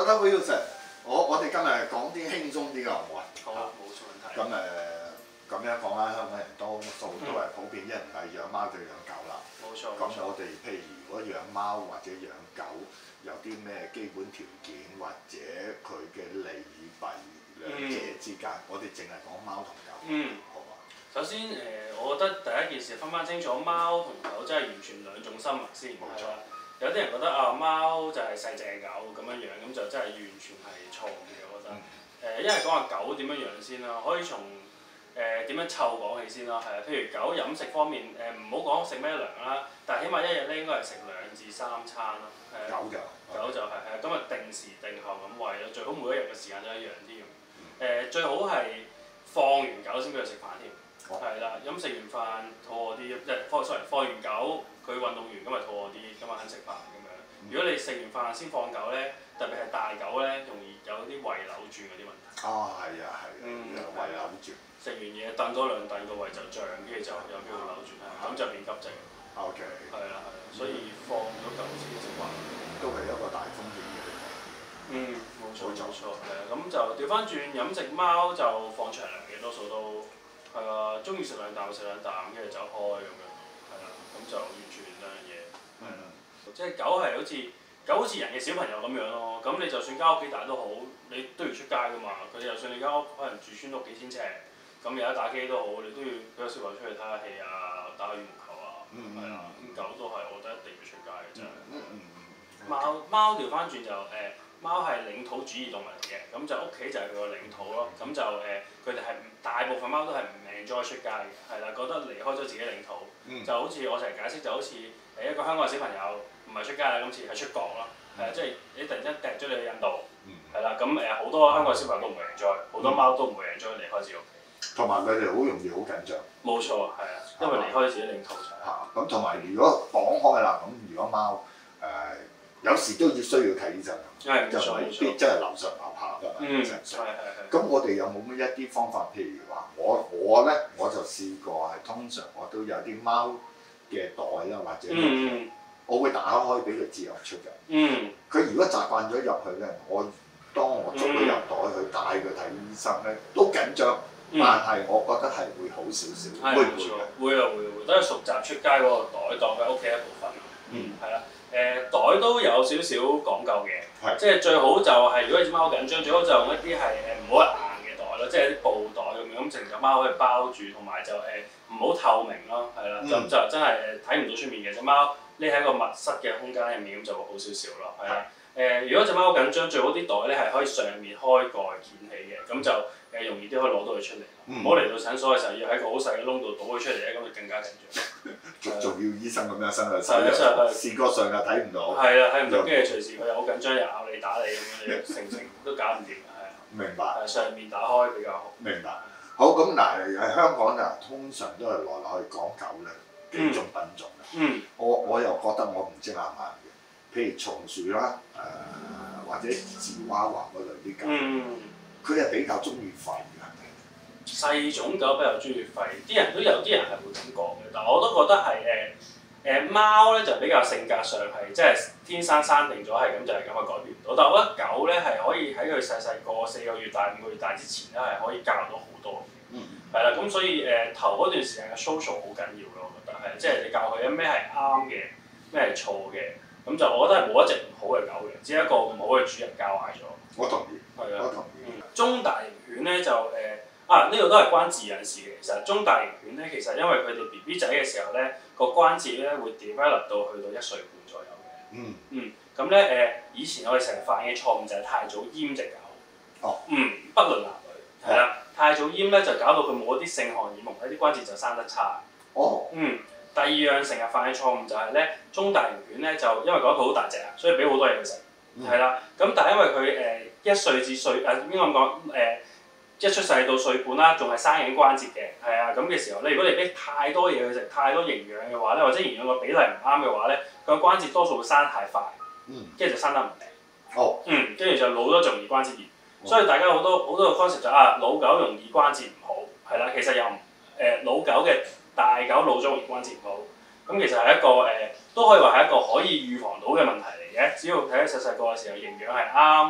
覺得 Wilson，我哋今日講啲輕鬆啲嘅好唔好啊？ 好，冇錯問題。 咁樣講啦，香港人多數都係普遍一唔係養貓就養狗啦。 冇錯。 咁我哋譬如如果養貓或者養狗，有啲咩基本條件或者佢嘅利與弊兩者之間，我哋淨係講貓同狗。好嘛？ 首先我覺得第一件事分清楚貓同狗真係完全兩種生物先。 冇錯。 有啲人覺得啊貓就係細隻狗咁樣，咁就真係完全係錯嘅，我覺得。一係講下狗點樣養先啦，可以從點樣湊講起先啦，係啊，譬如狗飲食方面，唔好講食咩糧啦，但係起碼一日咧應該係食2至3餐咯。狗就係咁啊，定時定候咁餵咯，最好每一日嘅時間都一樣啲。最好係放完狗先俾佢食飯添。係啦，飲食完飯肚餓啲，放完狗佢運動完咁咪肚餓啲，咁啊肯食飯咁樣。如果你食完飯先放狗咧，特別係大狗咧，容易有啲胃扭轉嗰啲問題。 係啊，胃扭轉。 食完嘢燉多2燉個胃就脹，跟住就有機會扭轉，咁就變急症。 OK。 係啦，所以放咗狗先食飯， 都係一個大風險嘅。 冇錯。係啊，咁就調翻轉飲食貓就放長糧嘅，多數都係啊，中意食2啖就食2啖，跟住走開咁樣。係啦，咁就完全兩樣嘢。即係狗係好似人嘅小朋友咁樣咯，咁你就算間屋幾大都好，你都要出街噶嘛。佢就算你間屋可能住村屋幾千尺，咁有得打機都好，你都要俾個小朋友出去睇下戲啊，打下羽毛球啊，係啊。咁狗都係，我覺得一定要出街嘅真係。貓調翻轉就貓係領土主義動物嚟嘅，咁就屋企就係佢個領土咯。咁就佢哋係大部分貓都係唔 enjoy 出街嘅，係啦，覺得離開咗自己領土，就好似我成日解釋就好似一個香港嘅小朋友唔係出街啦，今次係出國咯，係啊，即係你突然間掟咗你去印度，係啦，咁好多香港小朋友都唔會 enjoy，好多貓都唔會 enjoy 離開自己屋企。 同埋佢哋好容易好緊張。 冇錯，係啊，因為離開自己領土就係。 咁同埋如果講開啦，咁如果貓有時都要需要睇醫生，就未必真係樓上樓下㗎嘛。咁我哋有冇乜一啲方法？譬如話我咧我就試過係通常我都有啲貓嘅袋啦，或者我會打開俾佢自由出入。佢如果習慣咗入去咧，當我捉佢入袋去帶佢睇醫生咧，都緊張，但係我覺得係會好少少。會唔會？ 會，都係熟習出街嗰個袋當佢屋企一部分。係啦。袋都有少少講究嘅，即係最好就係如果隻貓緊張，最好就用一啲係唔好硬嘅袋咯，即係啲布袋咁成隻貓可以包住，同埋就唔好透明咯，係啦，就真係睇唔到出面嘅隻貓匿喺個密室嘅空間入面咁就會好少少咯，係啦。如果隻貓緊張，最好啲袋咧係可以上面開蓋掀起嘅，咁就容易啲可以攞到佢出嚟。唔好嚟到診所嘅時候要喺個好細嘅窿度倒佢出嚟咧，咁就更加緊張。 仲要醫生咁樣伸個手，視覺上又睇唔到。 係啦，睇唔到，跟住隨時佢又好緊張，又咬你打你咁樣，成都搞唔掂嘅，係啊。 明白。 上面打開比較好。 明白。好，咁嗱喺香港啊，通常都係來來去講狗咧幾種品種嘅。我又覺得我唔知啱唔啱嘅。譬如松鼠啦，或者芝娃娃嗰類啲狗，佢係比較中意吠嘅。 細種狗比較中意吠，有啲人係會咁講嘅，但我都覺得係貓咧就比較性格上係即係天生定咗係咁就係咁啊，改變唔到。但我覺得狗咧係可以喺佢細個4個月大5個月大之前咧係可以教到好多嘅。係啦，咁所以頭嗰段時間嘅 social 好緊要咯，我覺得係即係你教佢咩係啱嘅，咩係錯嘅。咁就我覺得係冇一隻唔好嘅狗嘅，只係一個唔好嘅主人教壞咗。 我同意。 係啊。 我同意。 中大型犬咧就呢度都係關自然事嘅。其實中大型犬咧，其實因為佢哋 BB 仔嘅時候咧，個關節咧會 develop 到去到1歲半左右嘅。咁咧以前我哋成日犯嘅錯誤就係太早閹隻狗。不論男女。係啦，太早閹咧就搞到佢冇一啲性荷爾蒙，啲關節就生得差。第二樣成日犯嘅錯誤就係咧，中大型犬咧就因為覺得佢好大隻啊，所以俾好多嘢佢食，係啦。咁但係因為佢1歲至歲應該咁講一出世到歲半啦，仲係生緊關節嘅，係啊。咁嘅時候咧，如果你俾太多嘢佢食，太多營養嘅話咧，或者營養個比例唔啱嘅話咧，佢個關節多數會生得太快，跟住就生得唔靚。跟住就老咗就容易關節炎。所以大家好多個 concept 就老狗容易關節唔好，係啦。其實又老狗嘅大狗老咗容易關節唔好，咁其實係一個都可以話係一個可以預防到嘅問題嚟嘅。只要喺細個嘅時候營養係啱，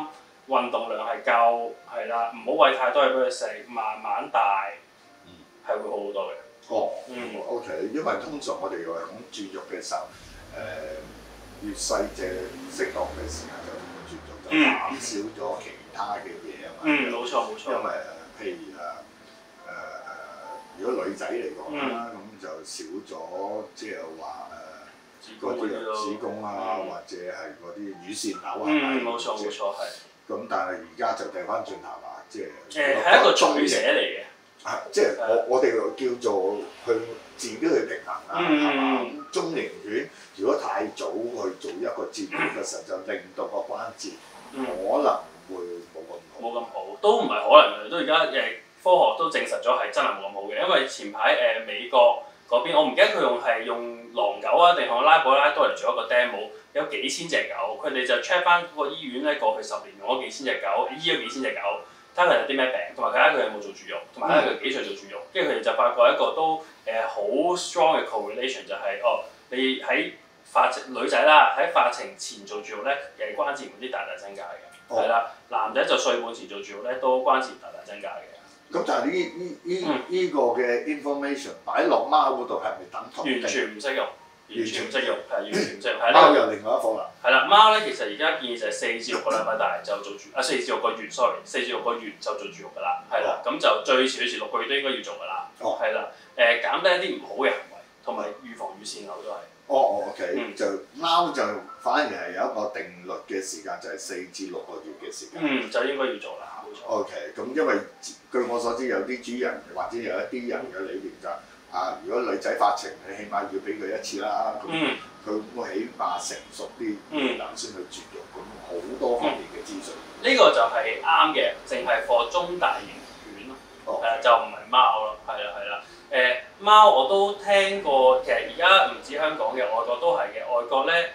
運動量係夠，係啦，唔好餵太多嘢俾佢食，慢慢大，係會好好多嘅。 OK， 因為通常我哋話講注肉嘅時候，越細隻適當嘅時間就同佢注肉，就減少咗其他嘅嘢啊嘛。 冇錯。 因為譬如如果女仔嚟講啦，咁就少咗即係話嗰啲子宮啊，或者係嗰啲乳腺瘤啊。 冇錯係。 咁但係而家就掉翻轉頭話，即係係一個取捨嚟嘅。 即係我哋叫做去自己去平衡啦，係嘛？咁中型犬如果太早去做一個節育嘅時候，就令到個關節可能會冇咁好。 都唔係可能嘅，都而家科學都證實咗係真係冇咁好嘅，因為前排美國嗰邊，我唔記得佢用狼狗啊定係拉布拉多嚟做一個 demo， 有幾千隻狗，佢哋就 check 翻嗰個醫院咧過去10年用咗幾千隻狗，醫咗幾千隻狗。睇下佢有啲咩病，同埋睇下佢有冇做注肉，同埋睇下佢幾歲做注肉，跟住佢哋就發覺一個都好 strong 嘅 correlation 就係你喺女仔啦，喺發情前做注肉咧，關節會啲大增加嘅，係啦，男仔就歲半前做注肉咧，都關節大增加嘅。 咁但係呢個嘅 information 擺落貓嗰度係咪等同？ 完全唔適用。完全唔適用，完全唔適用。 貓又另外一課啦。 係啦，貓咧其實而家建議就係4至6個禮拜大就做4至6個月 ，4至6個月就做注肉㗎啦。係啦，咁就最少6個月都應該要做㗎啦。係啦，減低一啲唔好嘅行為，同埋預防乳腺瘤都係。 OK，就貓就反而係有一個定律嘅時間，就係4至6個月嘅時間。 就應該要做啦。冇錯。 OK，咁因為據我所知，有啲主人或者有一啲人嘅理念就係。如果女仔發情，你起碼要俾佢1次啦，咁佢會起碼成熟啲，然後先去絕育，咁好多方面嘅資訊。 呢個就係啱嘅，淨係放中大型犬咯，就唔係貓咯，係啦。貓我都聽過，其實而家唔止香港嘅，外國都係嘅。外國咧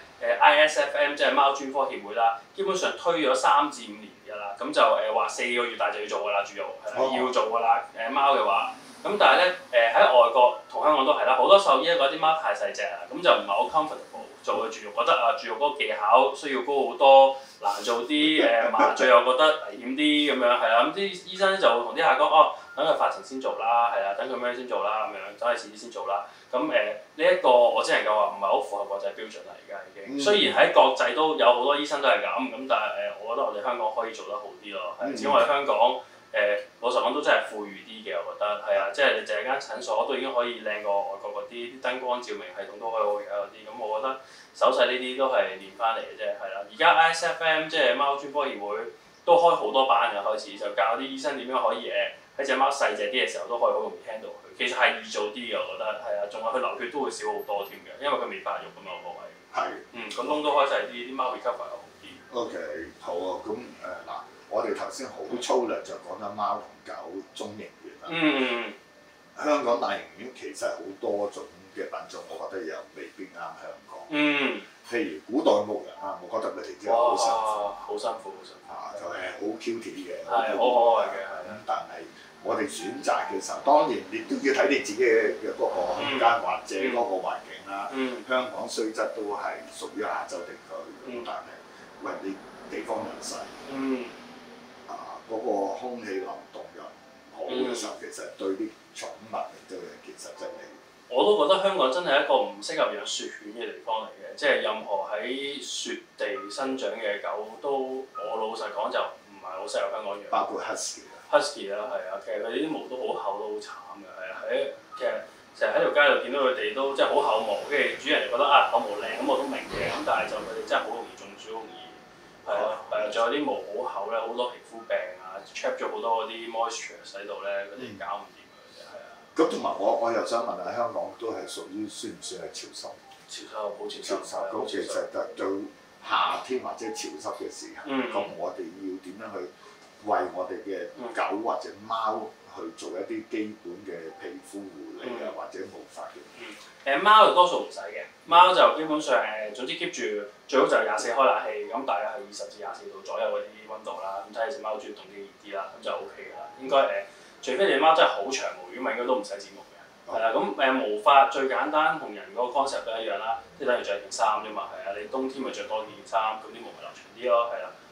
ISFM 即係貓專科協會啦，基本上推咗3至5年㗎啦，咁就話4個月大就要做㗎啦，注育要做㗎啦。貓嘅話。咁但係咧，喺外國同香港都係啦，好多獸醫咧覺得啲貓太細隻啦，咁就唔係好 comfortable 做嘅注育，覺得注育嗰個技巧需要高好多，難做啲，麻醉又覺得危險啲咁樣，係啦，咁啲醫生就會同啲客講，等佢發情先做啦，係啦，等佢咩先做啦，咁樣，等佢遲啲先做啦。咁呢一個我只能夠話唔係好符合國際標準啦，而家已經。雖然喺國際都有好多醫生都係咁，但係我覺得我哋香港可以做得好啲咯，只因為香港。老實講都真係富裕啲嘅，我覺得係啊，即係你淨係間診所都已經可以靚過外國嗰啲燈光照明系統都可以好而家嗰啲，咁我覺得手勢呢啲都係練翻嚟嘅啫，係啦。而家 ISFM 即係貓專科協會都開好多班嘅，開始就教啲醫生點樣可以喺隻貓細隻啲嘅時候都可以好容易 handle 佢，其實係易做啲嘅，我覺得係啊，仲有佢流血都會少好多添嘅，因為佢未發育咁嘛個位。係。個窿都開細啲，啲貓 recover 又好啲。 OK， 好啊，咁嗱。我哋頭先好粗略就講咗貓同狗中型犬啦。香港大型犬其實好多種嘅品種，我覺得又未必啱香港。譬如古代牧羊啊，我覺得佢哋真係好辛苦。 好辛苦。 就係好 cute 嘅。 係好可愛嘅。 咁但係我哋選擇嘅時候，當然你都要睇你自己嘅嗰個空間或者嗰個環境啦。香港雖則都係屬於亞洲地區，但係喂你地方又細。嗰個空氣流動又唔好嘅時候，其實對啲寵物嚟都係其實真係。 我都覺得香港真係一個唔適合養雪犬嘅地方嚟嘅，即係任何喺雪地生長嘅狗都，我老實講就唔係好適合香港養。包括 Husky 啦，係啊，其實佢哋啲毛都好厚，都好慘嘅，係啊，其實成日喺條街度見到佢哋都即係好厚毛，跟住主人就覺得厚毛靚，咁我都明嘅，咁但係就佢哋真係好容易中暑，好容易。仲有啲毛好厚咧，好多皮膚病啊 ，trap 咗好多嗰啲 moisture 喺度咧，嗰啲搞唔掂嘅，係啊。咁同埋我又想問下，香港都係屬於算唔算係潮濕？ 好潮濕。 咁其實就到夏天或者潮濕嘅時候，咁我哋要點樣去為我哋嘅狗或者貓去做一啲基本嘅皮膚護理啊，或者毛髮嘅？ 貓就多數唔使嘅，貓就基本上總之 keep 住最好就24開冷氣，咁大約係20至24度左右嗰啲溫度啦，咁睇你隻貓中意凍啲熱啲啦，咁就 OK 㗎啦。應該除非你隻貓真係好長毛，如果唔係應該都唔使剪毛嘅。係啦，咁毛髮最簡單同人嗰個 concept 都一樣啦，即係等於着件衫啫嘛，係啊，你冬天咪着多件衫，咁啲毛咪留長啲咯，係啦。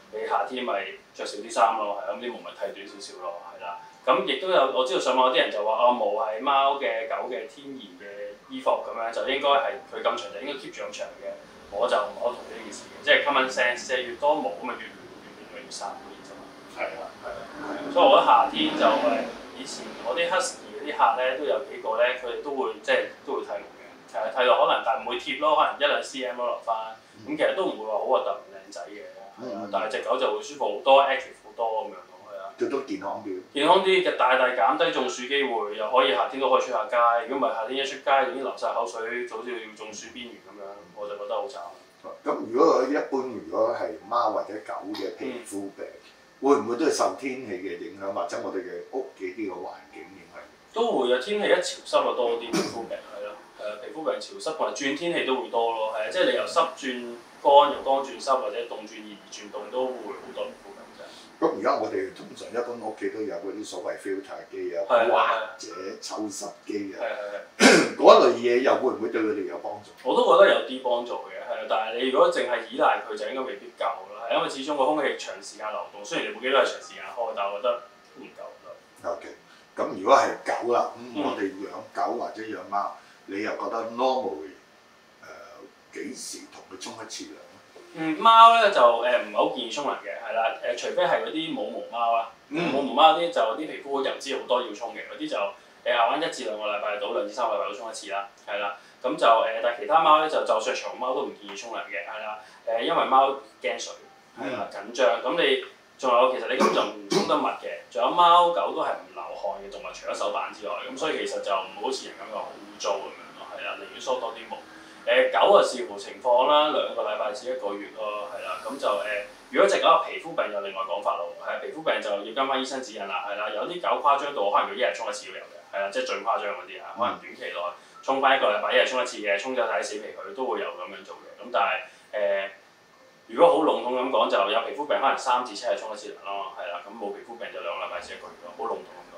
你夏天咪着少啲衫咯，係咁啲毛咪剃短少少咯，係啦。咁亦都有我知道上網有啲人就話毛係貓嘅狗嘅天然嘅衣服咁樣，就應該係佢咁長就應該 keep 住咁長嘅。我就唔係好同意呢件事嘅，即係 common sense，即係越多毛咁咪越散嘅啫嘛。係啊，所以我覺得夏天就以前我啲 husky 嗰啲客咧都有幾個咧，佢哋都會即係都會剃毛嘅，剃到可能但係唔會貼咯，可能1-2 cm 咯留翻。咁其實都唔會話好核突唔靚仔嘅，但係隻狗就會舒服好多 ，active 好多咁樣咯，係啊。最多健康啲。健康啲嘅大減低中暑機會，又可以夏天都可以出下街。如果唔係夏天一出街已經流晒口水，就好似要中暑邊緣咁樣，我就覺得好慘。 咁如果一般如果係貓或者狗嘅皮膚病，會唔會都係受天氣嘅影響，或者我哋嘅屋企啲個環境影響？都會啊！天氣一潮濕就多啲皮膚病係咯，皮膚病潮濕同埋轉天氣都會多咯，係啊，即係你由濕轉乾，由乾轉濕或者凍轉熱，熱轉凍都會好多皮膚病啫。 咁而家我哋通常一般屋企都有嗰啲所謂 filter 機啊，或者抽濕機啊，嗰類嘢又會唔會對佢哋有幫助？我都覺得有啲幫助嘅，係啊，但係你如果淨係依賴佢就應該未必夠啦，係因為始終個空氣長時間流動，雖然你部機都係長時間開，但係我覺得都唔夠咯。 OK，咁如果係狗啦，我哋養狗或者養貓，你又覺得 normally 幾時同佢沖一次涼？ 貓咧就唔係好建議沖涼嘅，係啦，除非係嗰啲冇毛貓啦，冇毛貓嗰啲就啲皮膚油脂好多要沖嘅，嗰啲就玩1至2個禮拜到2至3個禮拜都沖一次啦，係啦，咁就但係其他貓咧就算係長毛貓都唔建議沖涼嘅，係啦，因為貓驚水，係啦緊張，咁你仲有其實你根本就唔沖得密嘅，仲有貓狗都係唔流汗嘅動物，除咗手板之外，咁所以其實就唔好似人咁樣好污糟咁樣咯，係啦，寧願梳多啲毛。狗啊視乎情況啦，2個禮拜至1個月咯，係啦，咁就如果隻狗有皮膚病就另外講法咯，係皮膚病就要跟翻醫生指引啦，係啦，有啲狗誇張到可能佢1日沖1次都有嘅，係啦，即係最誇張嗰啲可能短期內沖翻1個禮拜1日沖1次嘅，沖咗晒啲死皮佢都會有咁樣做嘅，咁但係如果好籠統咁講就有皮膚病可能3至7日沖1次涼咯，係啦，咁冇皮膚病就2個禮拜至1個月咯，好籠統咁講。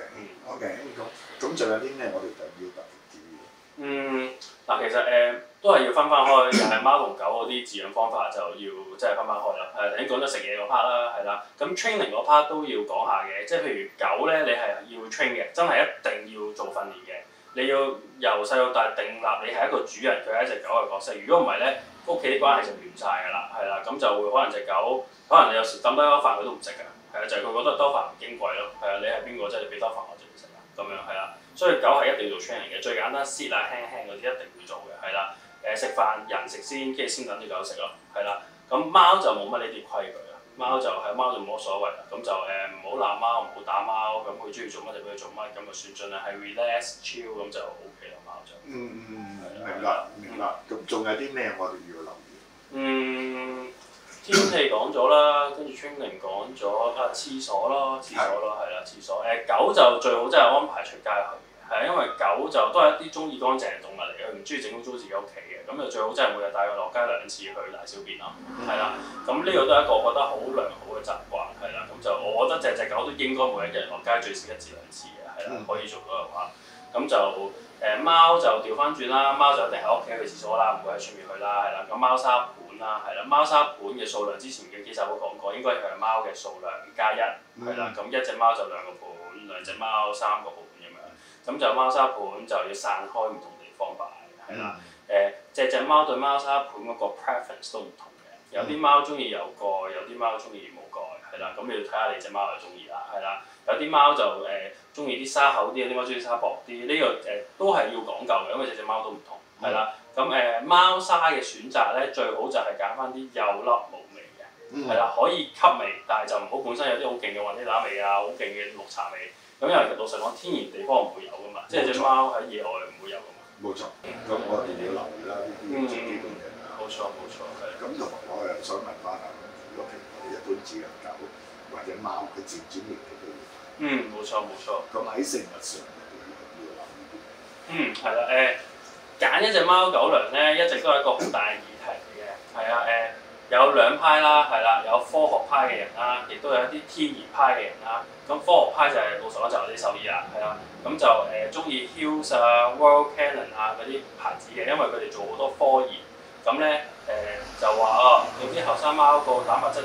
OK，咁仲有啲咩我哋就要特別注意？ 嗱，其實都係要分開，又係貓同狗嗰啲飼養方法就要即係分開啦。頭先講咗食嘢嗰 part 啦，係啦。咁 training 嗰 part 都要講下嘅，即係譬如狗咧，你係要 train 嘅，真係一定要做訓練嘅。你要由細到大定立你係一個主人，佢係一隻狗嘅角色。如果唔係咧，屋企啲關係就亂晒㗎啦，係啦。咁就會可能隻狗，可能你有時抌低兜飯佢都唔食㗎，係啊，就係佢覺得兜飯唔矜貴咯，係啊，你係邊個即係你俾兜飯我就唔食啦，咁樣係啦。所以狗係一定要做 training 嘅，最簡單 sit 啊輕輕嗰啲一定要做嘅，係啦。食飯人食先，跟住先等啲狗食咯，係啦。咁貓就冇乜呢啲規矩啦，貓就冇乜所謂啦。咁就唔好鬧貓，唔好打貓，咁佢中意做乜就俾佢做乜，咁就算盡量係 relax chill 咁就 OK 啦，貓就。 明白。咁仲有啲咩我哋要留意？ 天氣講咗啦，跟住 training 講咗廁所咯，係啦，廁所。狗就最好真係安排出街去。係因為狗就都係一啲中意乾淨嘅動物嚟嘅，佢唔中意整污糟自己屋企嘅，咁就最好真係每日帶佢落街2次去大小便咯，係啦。咁呢個都係一個我覺得好良好嘅習慣，係啦。咁就我覺得隻狗都應該每一日落街最少1至2次嘅，係啦，可以做到嘅話。咁就貓就調翻轉啦，貓就一定喺屋企去廁所啦，唔會喺出面去啦，係啦。咁貓砂盤啦，係啦，貓砂盤嘅數量之前嘅幾集都講過，應該係貓嘅數量加1，係啦。咁1隻貓就2個盤，2隻貓3個盤咁樣。咁就貓砂盤就要散開唔同地方擺，係啦。隻貓對貓砂盤嗰個 preference 都唔同嘅，有啲貓中意有蓋，有啲貓中意冇蓋，係啦。咁你要睇下你隻貓係中意啦，係啦。有啲貓就中意啲沙厚啲，有啲貓中意沙薄啲，呢個都係要講究嘅，因為隻貓都唔同，係啦。咁貓砂嘅選擇咧，最好就係揀翻啲有粒冇味嘅，係啦，可以吸味，但係就唔好本身有啲好勁嘅雲呢拿味啊，好勁嘅綠茶味。咁因為老實講，天然地方唔會有噶嘛，即係隻貓喺野外唔會有噶嘛。 冇錯，咁我哋要留意啦，呢啲最基本嘅。 冇錯，係。 咁同埋我又想問翻啊，如果譬如我哋一般飼養狗或者貓，佢漸轉年紀都要睇。 冇錯。咁喺食物上要留意啲。 係啦，揀一隻貓狗糧咧，一直都係一個好大嘅議題嚟嘅。係啊，有兩派啦，係啦，有科學派嘅人啦，亦都有一啲天然派嘅人啦。咁科學派就係老實講就係啲獸醫啦，係啦，咁就中意 Hughes 啊、World Canin 啊嗰啲牌子嘅，因為佢哋做好多科研，咁咧就話有啲後生貓個蛋白質係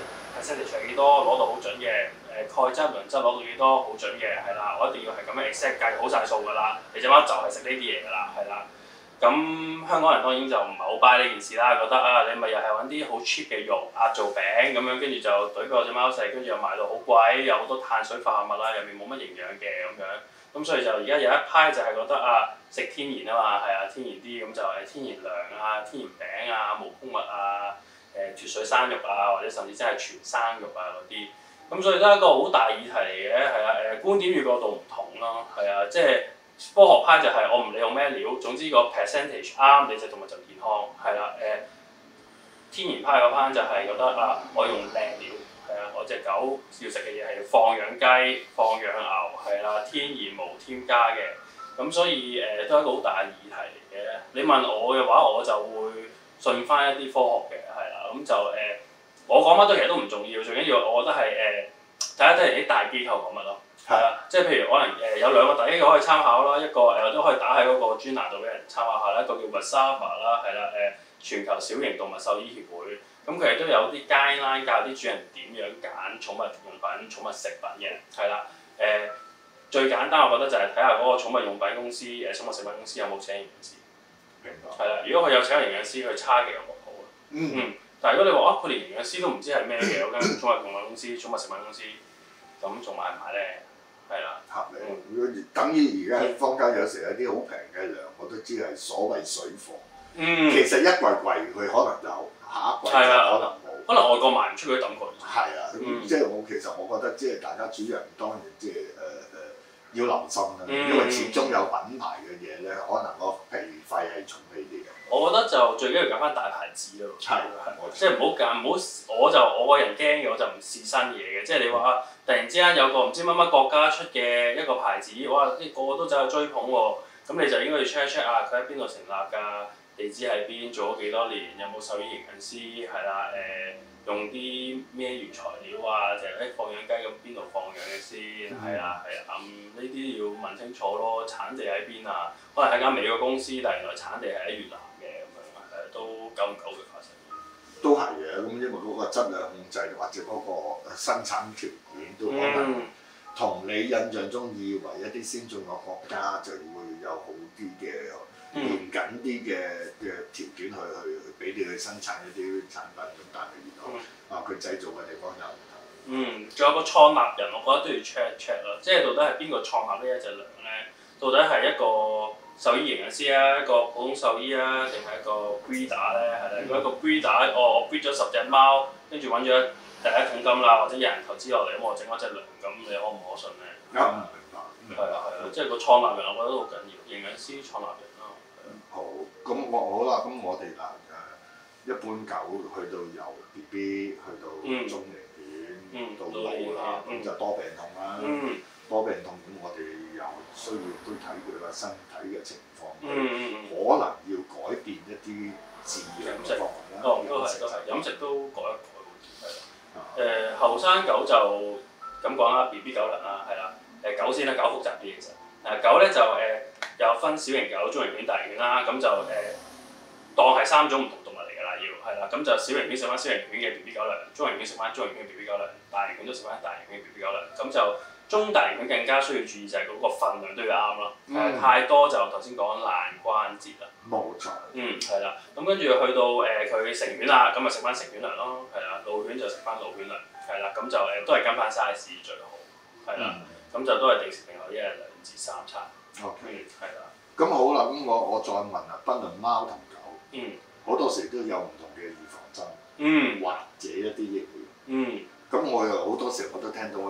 percentage 係幾多攞到好準嘅，鈣質、磷質攞到幾多好準嘅，係啦，我一定要係咁樣 exact 計好晒數㗎啦，你隻貓就係食呢啲嘢㗎啦，係啦。咁香港人當然就唔係好 buy 呢件事啦，覺得啊你咪又係揾啲好 cheap 嘅肉壓做餅咁樣，跟住就懟個隻貓食，跟住又賣到好貴，有好多碳水化合物啦，入面冇乜營養嘅咁樣，咁所以就而家有一批就係覺得啊食天然啊嘛，係啊天然啲咁就係天然糧啊、天然餅啊、無穀物啊、脫水生肉啊，或者甚至真係全生肉啊嗰啲，咁所以都係一個好大議題嚟嘅，係啊觀點與角度唔同咯，係啊即係。科學派就係我唔理用咩料，總之個 percentage 啱你隻動物就健康，係啦天然派嗰班就係覺得啊，我用靚料，係啊，我隻狗要食嘅嘢係放養雞、放養牛，係啦，天然無添加嘅，咁所以都係一個好大嘅議題嚟嘅。你問我嘅話，我就會信翻一啲科學嘅，係啦，咁就我講乜都其實都唔重要，最緊要我覺得係睇下啲大機構講乜咯。係啊，即係譬如可能有兩個大機構可以參考啦，一個都可以打喺嗰個專欄度俾人參考下啦，一個叫 Wasava 啦，係啦全球小型動物獸醫協會，咁佢哋都有啲 guideline 教啲主人點樣揀寵物用品、寵物食品嘅，係啦最簡單我覺得就係睇下嗰個寵物用品公司、寵物食品公司有冇請營養師。 明白。 係啦，如果佢有請營養師，佢差嘅有冇好但係如果你話佢連營養師都唔知係咩嘅嗰間寵物用品公司、寵物食品公司，咁仲買唔買咧？係啦， 合理。等於而家坊間有時有啲好平嘅糧，我都知係所謂水貨。其實一櫃佢可能有，下一櫃就可能冇。 可能外國賣唔出嗰啲抌佢。 係啊，即係我覺得即係大家主人當然即係要留心啦，因為始終有品牌嘅嘢咧，可能個皮費係重呢啲嘅。 我覺得就最緊要揀翻大牌子咯。 係， 即係唔好揀，唔好我個人驚嘅，我就唔試新嘢嘅。即係你話突然之間有個唔知乜乜國家出嘅一個牌子，哇！啲個個都走去追捧喎，咁你就應該要 check 一 check 啊，佢喺邊度成立㗎？地址喺邊？做咗幾多年？有冇獸醫營養師？係啦，用啲咩原材料啊？就係放養雞咁邊度放養嘅先？係啊，呢啲要問清楚咯。產地喺邊啊？可能係間美國公司，但係原來產地係喺越南嘅咁樣，都久唔久會發生。 都係嘅，咁因為嗰個質量控制或者嗰個生產條件都可能同你印象中以為一啲先進嘅國家就會有好啲嘅嚴謹啲嘅條件去俾你去生產一啲產品，咁但係原來佢製造嘅地方又唔同。 仲有個創立人，我覺得都要 check 一 check 咯，即係到底係邊個創立呢一隻糧咧？到底係一個獸醫營養師啊，一個普通獸醫啊，定係一個 breeder 咧？係啦，如果一個 breeder，我 breed 咗10隻貓，跟住揾咗第一桶金啦，或者有人投資落嚟，咁我整嗰隻糧，咁你可唔可信咧？ 明白。 係啊，即係個創立人，我覺得都好緊要，營養師創立人咯。 好，咁好啦，咁我哋一般狗去到由 BB 去到中型犬到老啦，咁就多病痛啦。多病痛咁，我哋又需要都睇佢個身體嘅情況，可能要改變一啲飼養嘅方法啦。 都係飲食都改一改，係啦。後生狗就咁講啦 ，BB 狗糧啦，係啦。狗先啦，狗複雜啲其實。狗咧就有分小型狗、中型犬、大型犬啦，咁就當係3種唔同動物嚟㗎啦，要係啦。咁就小型犬食翻小型犬嘅 BB 狗糧，中型犬食翻中型犬嘅 BB 狗糧，大型犬都食翻大型犬嘅 BB 狗糧。咁就中大型犬更加需要注意就係嗰個分量都要啱咯。太多就頭先講爛關節啦。 冇錯。係啦。咁跟住去到佢成犬啦，咁咪食翻成犬糧咯，係啦。老犬就食翻老犬糧，係啦。咁就都係跟翻 size 最好，係啦。咁就都係定時定候1日2至3餐。 OK。 係啦。 咁好啦，咁我再問啦，不論貓同狗，好多時都有唔同嘅預防針，或者一啲疫苗。咁我又好多時我都聽到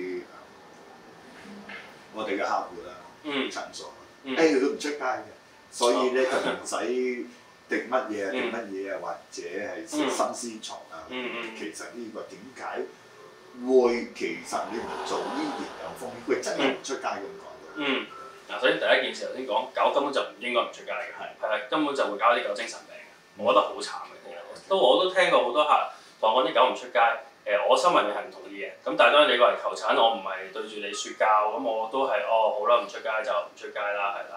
我哋嘅客戶啦，診所，佢唔出街嘅，所以咧就唔使滴乜嘢啊，或者係心絲蟲啊。其實呢個點解會？其實你唔做依然有風險，佢真係唔出街咁講。 嗱，首先第一件事頭先講，狗根本就唔應該唔出街嘅，係根本就會搞啲狗精神病嘅，我覺得好慘嘅。其實我都聽過好多客同我講啲狗唔出街。我心入面係唔同意嘅，咁但係當然你過嚟求診，我唔係對住你説教，咁我都係好啦，唔出街就唔出街啦，係啦。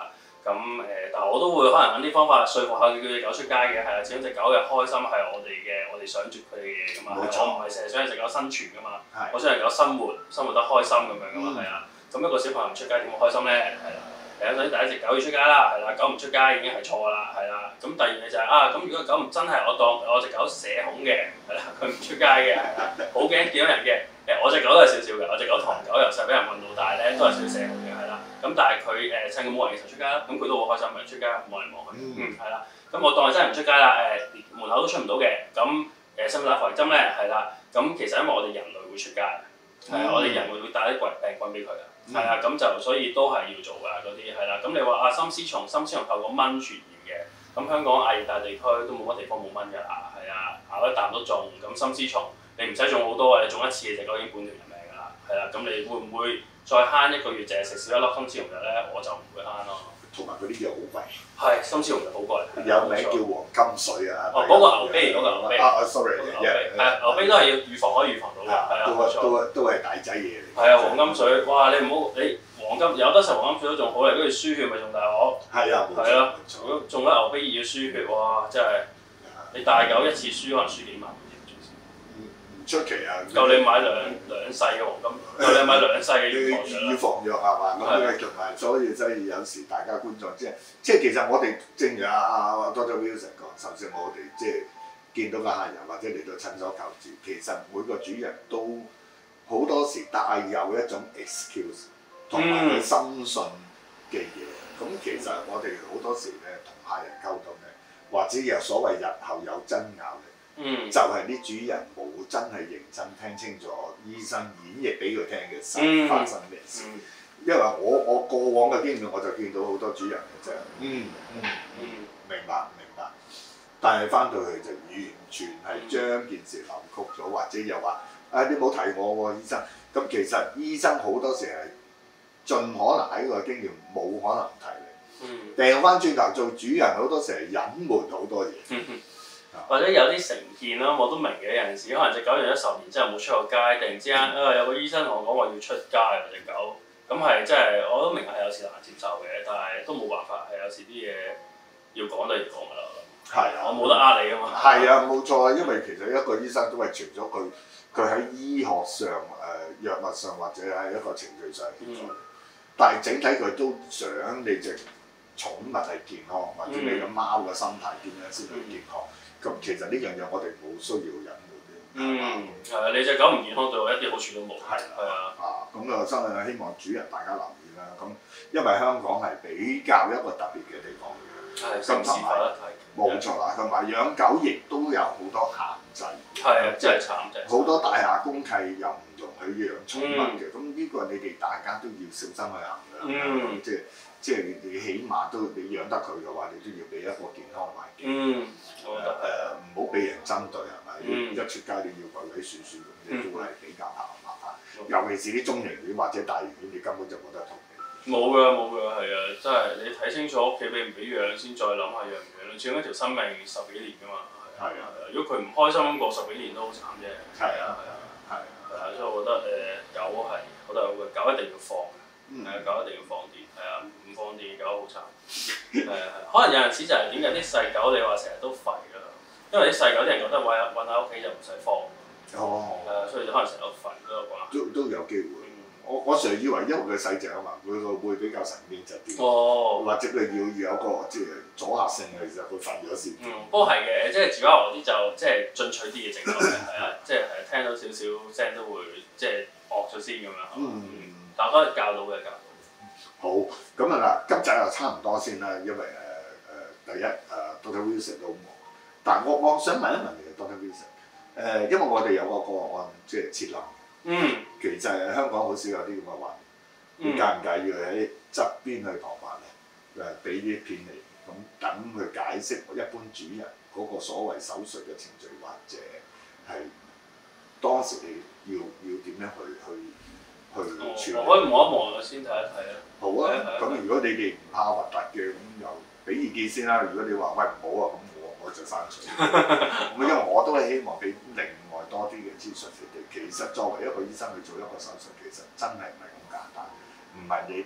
但係我都會可能揾啲方法說服下佢叫隻狗出街嘅，係啦，始終隻狗嘅開心係我哋想住佢嘅嘢㗎嘛。我唔係成日想隻狗生存㗎嘛，我想隻狗生活得開心咁樣㗎嘛，係啊。咁一個小朋友唔出街點會開心咧？係啦。首先第一隻狗要出街啦，係啦，狗唔出街已經係錯啦，係啦。咁第二嘢就係咁如果狗唔真係我當我隻狗社恐嘅，係啦，佢唔出街嘅，係啦，好驚見到人嘅。我隻狗都係少少嘅，我隻狗唐狗由細俾人訓到大咧，都係少少社恐嘅，係啦。咁但係佢趁佢冇人嘅時候出街啦，咁佢都好開心嘅，出街望嚟望去，係啦。咁我當係真係唔出街啦，連門口都出唔到嘅，咁使唔使打防疫針咧？係啦。咁其實因為我哋人類會出街，我哋人類會帶啲病菌俾佢嘅。係啊，咁就所以都係要做㗎嗰啲係啦。咁你話心絲蟲透過蚊傳染嘅，咁香港亞熱帶地區都冇乜地方冇蚊㗎啦，係啊，咬一啖都中。咁心絲蟲你唔使種好多，你種一次隻狗已經半條人命㗎啦，係啦。咁你會唔會再慳一個月淨係食少一粒心絲蟲藥咧？我就唔會慳咯。同埋嗰啲藥好貴。係心絲蟲藥好貴。有名叫黃金水啊。嗰個牛啤，牛啤。sorry，牛啤都係要預防可以預防到㗎，係啊，冇錯。都係大劑嘢嚟。係啊，黃金水，哇！你唔好黃金有得食黃金水都仲好嚟，跟住輸血咪仲大鑊。係啊，係咯。如果中咗牛啤二要輸血，哇！真係你大狗一次輸可能輸幾萬。唔出奇啊！夠你買兩世嘅黃金，夠你買2世嘅預防藥係嘛？咁同埋所以有時大家觀眾即係其實我哋正如阿 Dr. Wilson 講，甚至我哋即係見到個客人或者嚟到診所求治，其實每個主人都好多時帶有一種 excuse 同埋佢深信嘅嘢。咁其實我哋好多時咧同客人溝通咧，或者有所謂日後有爭拗咧。就係啲主人冇真係認真聽清楚醫生演繹俾佢聽嘅事發生咩事，因為我過往嘅經驗我就見到好多主人嘅啫，明白，但係翻到去就完全係將件事扭曲咗，或者又話你冇提我喎醫生，咁其實醫生好多時係盡可能喺個經驗冇可能提你，掟翻轉頭做主人好多時係隱瞞好多嘢。或者有啲成見咯，我都明嘅。有陣時可能隻狗養咗10年之後冇出過街，突然之間有個醫生同我講話要出街啊隻狗，咁係真係我都明係有時難接受嘅，但係都冇辦法，係有時啲嘢要講都要講㗎啦。係啊，我冇得呃你啊嘛。係啊，冇錯啊，因為其實一個醫生都係除咗佢喺醫學上藥物上或者係一個程序上協助，但係整體佢都想你隻寵物係健康，或者你嘅貓嘅心態點樣先係健康。咁其實呢樣嘢我哋冇需要隱瞞嘅。係啊，你隻狗唔健康對我一啲好處都冇。係啊。咁啊，真係希望主人大家留意啦。咁因為香港係比較一個特別嘅地方嚟嘅。係。咁同埋冇錯啦，同埋養狗亦都有好多限制。係啊，真係慘啫。好多大廈公契又唔容許養寵物嘅，咁呢個你哋大家都要小心去衡量。即係你起碼你養得佢嘅話，你都要俾一個健康環境。我覺得唔好俾人針對係咪？一出街你要鬼鬼祟祟咁，你都係比較麻煩。尤其是啲中型犬或者大型犬，你根本就冇得同你。冇㗎，係啊，真係你睇清楚屋企俾唔俾養先，再諗下養唔養。始終一條生命10幾年㗎嘛。係啊。如果佢唔開心過10幾年都好慘啫。係啊。所以我覺得狗係我覺得狗一定要放。狗一定要放電，係啊，唔放電狗好慘。可能有陣時就係點解啲細狗你話成日都吠啦，因為啲細狗啲人覺得韞喺屋企就唔使放。所以可能成日都吠都有關。都有機會。我常以為因為佢細隻啊嘛，佢會比較神經質啲。或者你要有個即係阻嚇性，其實佢吠咗先。不過係嘅，即係住家嗰啲就即係進取啲嘅症狀嘅，係啊，即係聽到少少聲都會即係惡咗先咁樣。大家教到嘅教到。好，咁啊嗱，今集又差唔多先啦，因為第一Dr. Wilson 都好忙，但係我想問一問你 Dr. Wilson，因為我哋有個個案即係設立，其實香港好少有啲咁嘅環境，你介唔介意喺側邊去旁白咧？俾啲片你，咁等佢解釋一般主人嗰個所謂手術嘅程序，或者係當時你要點樣去處理。我可以望一望先睇一睇啊。好啊，咁如果你哋唔怕核突嘅，咁又俾意見先啦。如果你話喂唔好啊，咁我就刪除。咁因為我都係希望俾另外多啲嘅資訊你哋。其實作為一個醫生去做一個手術，其實真係唔係咁簡單，唔係你哋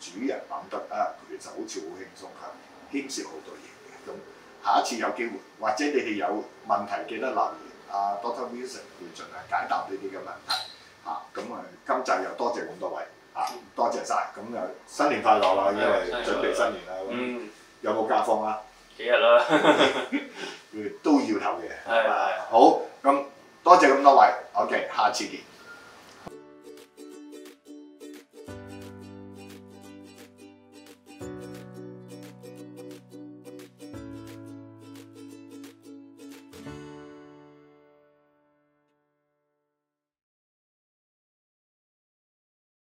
主人諗得其實好似好輕鬆，係牽涉好多嘢嘅。咁下一次有機會，或者你哋有問題記得留言，Dr. Wilson 會盡量解答呢啲嘅問題。今集又多謝咁多位多謝晒。咁新年快樂啦，因為準備新年啦。有冇假放啊？ 幾日啦？ 都要唞嘅。好，咁多謝咁多位，OK，下次見。